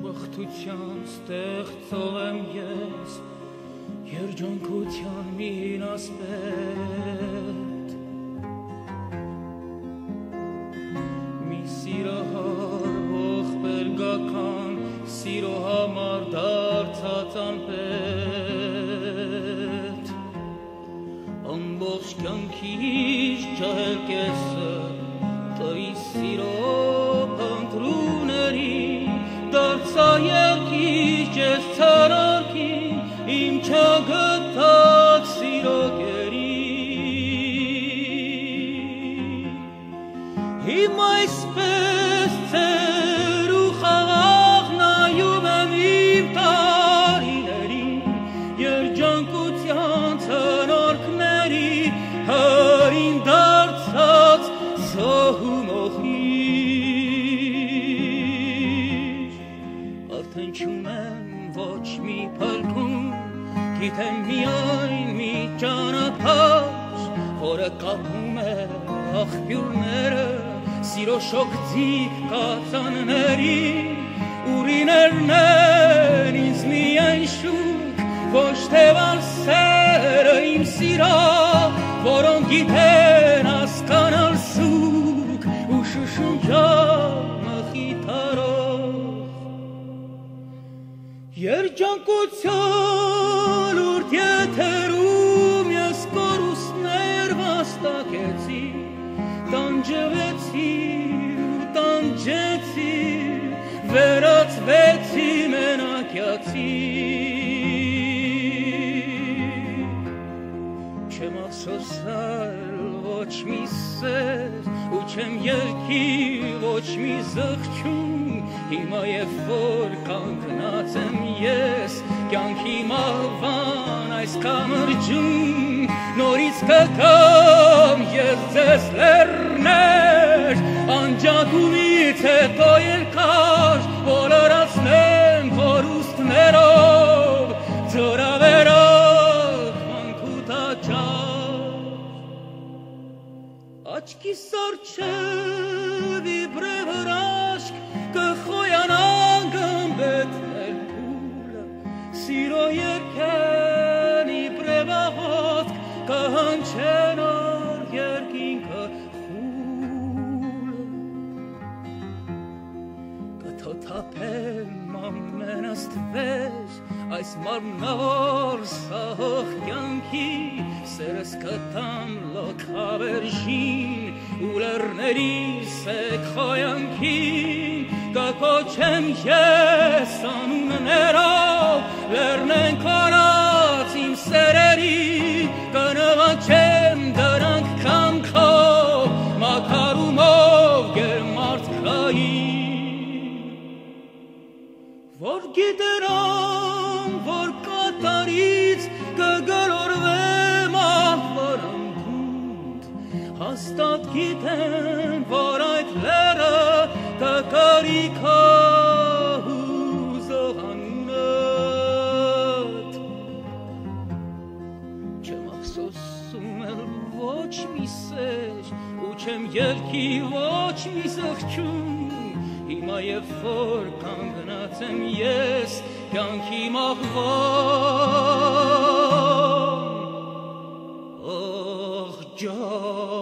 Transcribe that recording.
Բխտության ստեղծող եմ ես Երջանկության մին ասպետ Մի սիրահար ողբերգական Սիրո համար դարձած անպետ Ամբողջ կյանքիս ջահել կեսը Տայի սիրո փնտրուների Դարձա երկիչ ես ցարարքի Իմ չգտած սիրո գերի Հիմա այսպես ծեր ու խաղաղ նայում եմ իմ տարիներին Երջանկության ցնորքների հրին դարձած զոհում Արդեն չունեմ ոչ մի փրկում Գիտեմ միայն մի ճանապարհ Որը կապում է աղբյուրները Սիրո շոգձիկ կածանների Ուրիներն են ինձ միայն շուկ Ոչ թե վարսերը իմ սիրո Որոնք գիտեն հասկանալ սուկ Ու շշնջանը խիթարող Երջանկության ուրդ եթերում ես կորուստներ վաստակեցի Տանջվեցի ու տանջեցի վերածվեցի մենակյացի Չեմ ափսոսալ ոչ մի սեր ու չեմ երգի ոչ մի զղջում Հիմա և որ կանգնած եմ ես կյանքի մահվան այս կամրջում Նորից կգամ ես ձեզ լեռներ Անջատումից հետո երկար Բոլորացնեմ կորուստներով Ձորավերով մանկուտ աճավ Աչքիս առջև իբրև հրաշք Կխոյանան գմբեթներ փուլը Սիրո երկեն իբրև աղոտք Կհանչեն ար երկինքը խուլը Կթոթափեմ ամենաստվեր Այս մարմնավոր սահող կյանքի Սերս կտամ լոքավերժին Ու լեռների սեք խոյանքին Կկոչեմ ես անուններով Լեռնեն կորած իմ սերերի Կնվաչեմ դրանք կամքով Մակարումով գերմարդկային Որ գիտերամ, որ կատարից Կգրորվեմ ահվար անդունդ Հաստատ գիտեմ, որ այդ լերը Կկարի քահուզող անունդ Չեմ ափսոսում էլ ոչ մի սեր Ու չեմ երգի ոչ մի զղջում Հիմա և որ կանգնած եմ ես կյանքի մահվան Աղջակ